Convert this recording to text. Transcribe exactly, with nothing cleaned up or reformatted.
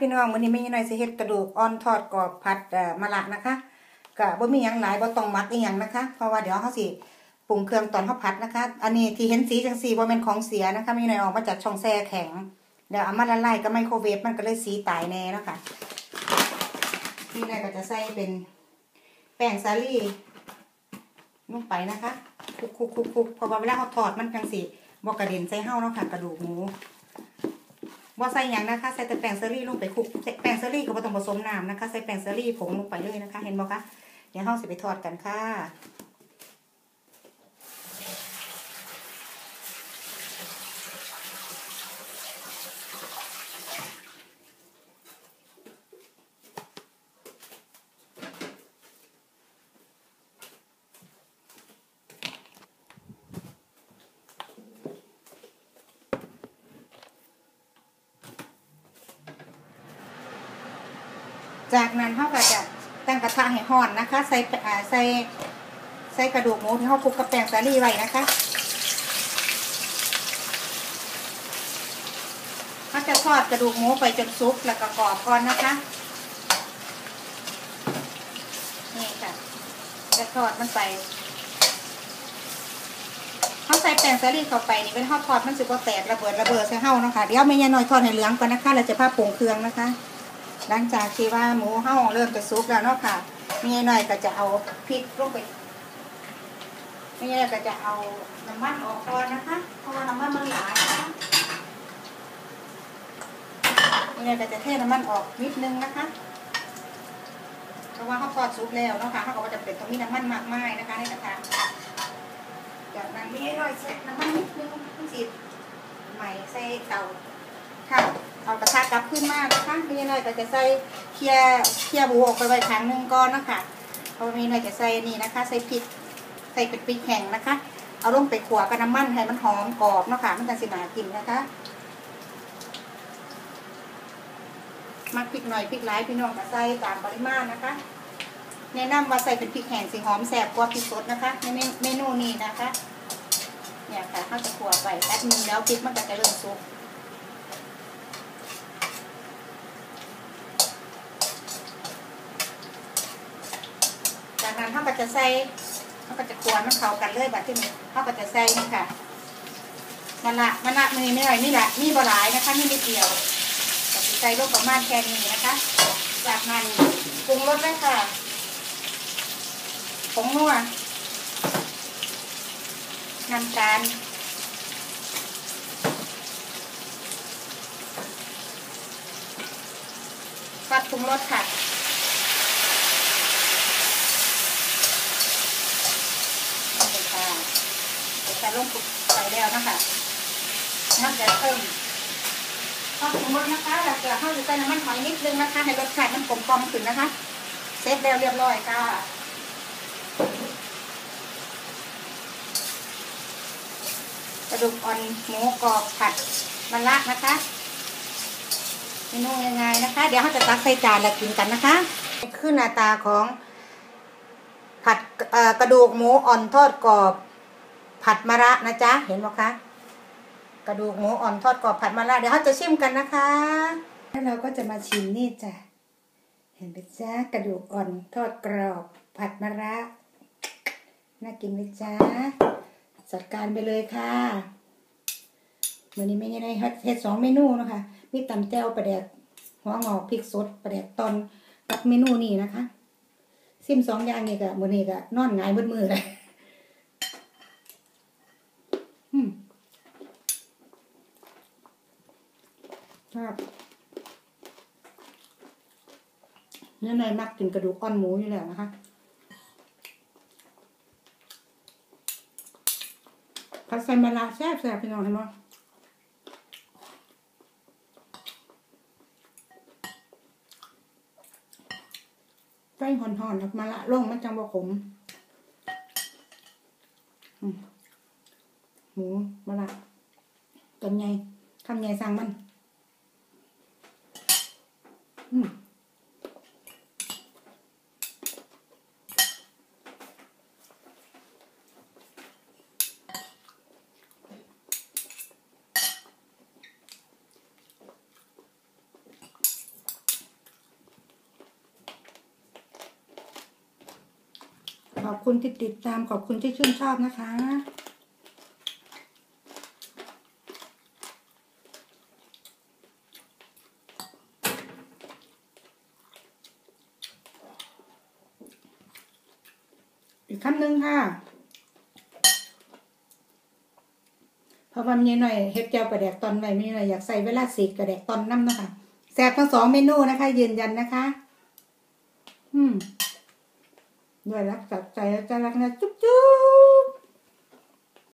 พี่น้องวันนี้ไม่ยังไงสิเฮ็ดกระดูกอ่อนทอดกรอบผัดมะระนะคะก็บ่มีหยังหลายบ่ต้องมักอีหยังนะคะเพราะว่าเดี๋ยวเฮาสิปรุงเครื่องตอนเฮาผัดนะคะอันนี้ที่เห็นสีจังซี่บ่แม่นของเสียนะคะไม่ยังไงออกมาจากช่องแช่แข็งเดี๋ยวเอามาละลายกับไมโครเวฟมันก็เลยสีตายแน่เนาะค่ะนี่นายก็จะใส่เป็นแป้งสาลี่ลงไปนะคะคุกๆๆๆเพราะว่าเวลาเฮาทอดมันจังสิบ่กระเด็นใส่เฮาเนาะค่ะกระดูกหมูว่าใส่อย่างนะคะใส่แต่แป้งเซอรี่ลงไปคลุกแป้งเซอรี่ก็ไม่ต้องผสมน้ำนะคะใส่แป้งเซอรี่ผงลงไปเลยนะคะเห็นบ่คะเดี๋ยวเราสิไปทอดกันค่ะจากนั้นเขาก็จะตั้งกระทะให้ร้อนนะคะใส่ใส่ใส่กระดูกหมูที่เขาคลุกกับแป้งสาลี่ไว้นะคะเขาจะทอดกระดูกหมูไปจนสุกแล้วก็กรอบก่อนนะคะนี่ค่ะจะทอดมันไปเขาใส่แป้งสาลี่เข้าไปนี่เป็นทอดทอดมันสิบ่แตกระเบิดระเบิดใส่เห่านะคะเดี๋ยวแม่ยายน้อยทอดให้เหลืองก่อนนะคะเราจะพาปรุงเครื่องนะคะหลังจากที่ว่าหมูเห่าเริ่มจะสุกแล้วเนาะค่ะแม่หน่อยก็จะเอาพริกลงไปแม่หน่อยก็จะเอาน้ำมันออกก่อนนะคะเพราะว่าน้ำมันมันหลายนะคะแม่หน่อยก็จะเทน้ำมันออกนิดนึงนะคะเพราะว่าเขาทอดสุกแล้วเนาะค่ะเขาก็จะเป็นตรงนี้น้ำมันมากมายนะคะในกระทะจากนั้นแม่หน่อยใส่น้ำมันนิดนึงต้องจีบใหม่ใส่เตาค่ะเอากระทะกลับขึ้นมานะคะมีหน่อยก็จะใส่เคี่ยเคี่ยบูออกไปไว้ครั้งหนึ่งก่อนนะคะพอมีหน่อยจะใส่นี่นะคะใส่พริกใส่เป็นพริกแห้งนะคะเอาลงไปขั่วกับน้ำมันให้มันหอมกรอบนะคะมันจะสิน่ากินนะคะมักพริกหน่อยพริกหลายพี่น้องก็ใส่ตามปริมาณนะคะแนะนำว่าใส่เป็นพริกแห้งสิหอมแซ่บกว่าพริกสดนะคะในเมนูนี้นะคะเนี่ยค่ะเขาจะขั่วไปแป๊บนึงแล้วพริกมันก็จะเริ่มสุกจากนั้นเขาก็จะใส่เขาก็จะควรมันเข้ากันเลยแบบที่นี้เขาก็จะใส่นี่ค่ะมะระมะระมือไม่ไหวนี่แหละนี่บะหลายนะคะนี่ไม่เกี่ยวก็จะใส่ลงประมาณแค่นี้นะคะจากนั้นปรุงรสเลยค่ะผงนัวน้ำตาลก็ปรุงรสค่ะแต่ลงใส่แล้วนะคะมันจะเพิ่มข้าวปรุงรสนะคะแล้วก็ข้าวจะใส่น้ำมันหอยนิดนึงนะคะให้รสชาติมันกลมกล่อมขึ้นนะคะเสร็จแล้วเรียบร้อยค่ะกระดูกอ่อนหมูกรอบผัดมะระนะคะเมนูง่ายๆนะคะเดี๋ยวเขาจะตักใส่จานแล้วกินกันนะคะขึ้นหน้าตาของผัดกระดูกหมูอ่อนทอดกรอบผัดมะระนะจ๊ะเห็นไหมคะกระดูกหมูอ่อนทอดกรอบผัดมะระเดี๋ยวเราจะชิมกันนะคะแล้วเราก็จะมาชิมนี่จ้ะเห็นไหมจ๊ะกระดูกอ่อนทอดกรอบผัดมะระน่ากินไหมจ๊ะจัดการไปเลยค่ะวันนี้ไม่ได้เฮ็ดสองเมนูนะคะมีตำแจ่วปลาแดกหัวงอกพริกสดปลาแดกตอนกับเมนูนี้นะคะซิมสองอย่างนี้ก็มื้อนี้ก็นอนหงายมือเลยครับเนื้อในมักกินกระดูกอ่อนหมูอยู่แล้วนะคะผัดใส่มะระแซ่บแซ่บพี่น้องเห็นไหมไฟห่อนๆแล้วมะระลงมันจังบ่ขมหมูมะระต้นใหญ่คำใหญ่สั่งมันอืมขอบคุณที่ติดตามขอบคุณที่ชื่นชอบนะคะอีกคำหนึ่งค่ะเพราะว่ามีหน่อยเฮ็ดเจียวปลาแดกตอนไว้มีหน่อยอยากใส่เวลาสีกระแดกตอนน้ำนะคะแซ่บทั้งสองเมนูนะคะยืนยันนะคะอืมด้วยรักจากใจและจะรักนะจุ๊บจุ๊บ